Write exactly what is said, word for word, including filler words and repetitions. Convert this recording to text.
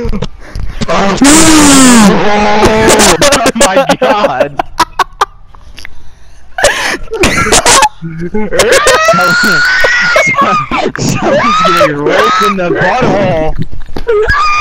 Oh my god! Someone's getting raped in the butthole!